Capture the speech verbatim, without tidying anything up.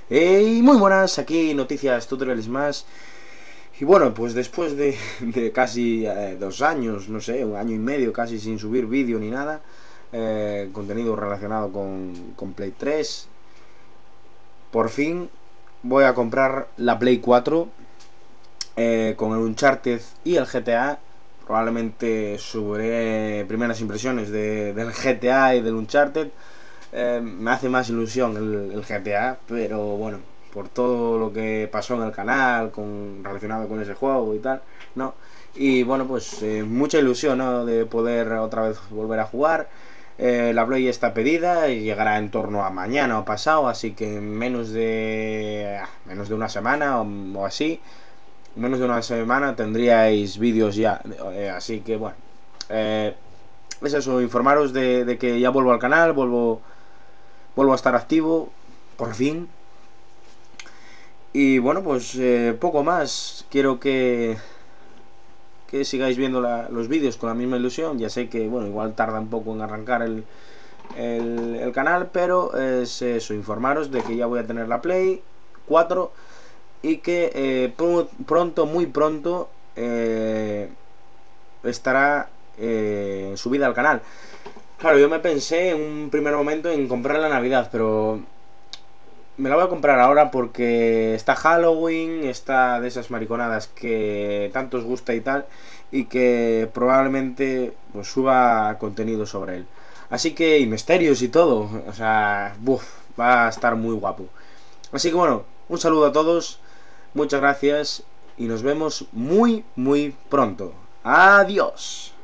Eh, y muy buenas, aquí noticias, tutoriales más. Y bueno, pues después de, de casi eh, dos años, no sé, un año y medio casi sin subir vídeo ni nada, eh, contenido relacionado con, con Play tres, por fin voy a comprar la Play cuatro eh, con el Uncharted y el G T A. Probablemente subiré primeras impresiones de, del G T A y del Uncharted. Eh, me hace más ilusión el, el G T A, pero bueno, por todo lo que pasó en el canal con, relacionado con ese juego y tal, ¿no? Y bueno, pues eh, mucha ilusión, ¿no? De poder otra vez volver a jugar. Eh, la Play está pedida y llegará en torno a mañana o pasado, así que en menos de menos de una semana o, o así, menos de una semana tendríais vídeos ya. Eh, así que bueno, eh, es eso, informaros de, de que ya vuelvo al canal, vuelvo vuelvo a estar activo, por fin. Y bueno, pues eh, poco más. Quiero que, que sigáis viendo la, los vídeos con la misma ilusión. Ya sé que, bueno, igual tarda un poco en arrancar el, el, el canal, pero es eso, informaros de que ya voy a tener la Play cuatro y que eh, pr pronto, muy pronto, eh, estará eh, subida al canal. Claro, yo me pensé en un primer momento en comprar la Navidad, pero me la voy a comprar ahora porque está Halloween, está de esas mariconadas que tanto os gusta y tal, y que probablemente pues suba contenido sobre él. Así que, y misterios y todo, o sea, buf, va a estar muy guapo. Así que bueno, un saludo a todos, muchas gracias y nos vemos muy, muy pronto. Adiós.